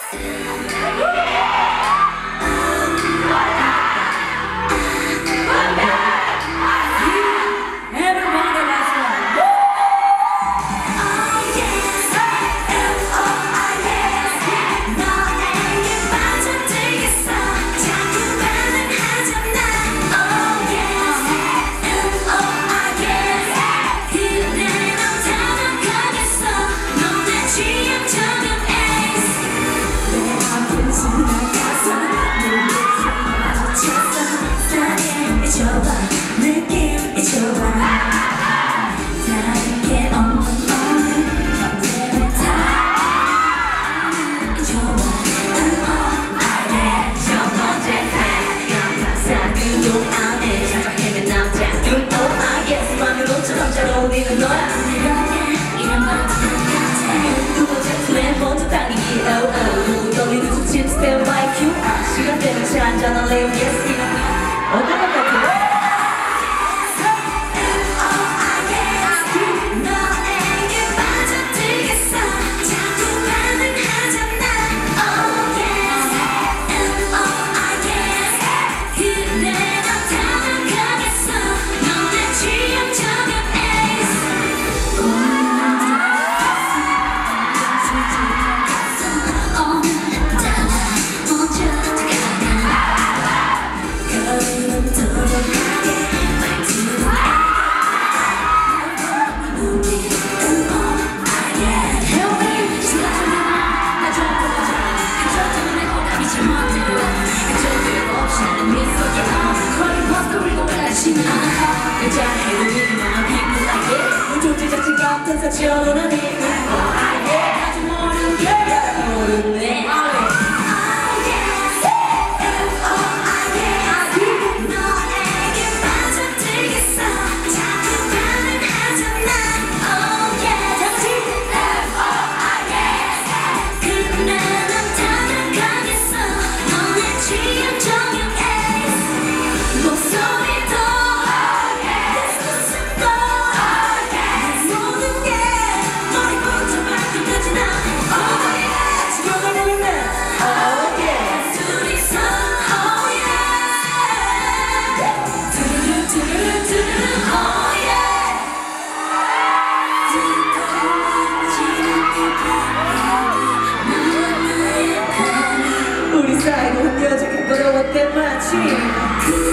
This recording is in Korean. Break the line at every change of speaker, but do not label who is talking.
우리는 너야 이런 말 두번째 플랜 먼저 당기기 누구 떨리는 수치 step like you 시간 되면 차 한잔 할래요 yes 어떤 것 같아 저러는 힘을 아주 모르게 모르네 너에게 빠져들겠어 자꾸 반응하잖아 Oh yeah 잠시 F.O.I.S 그래 난 타락하겠어 너의 취향 저격 Ace 목소리도 우리 사이는 여전히 걸어왔대 마치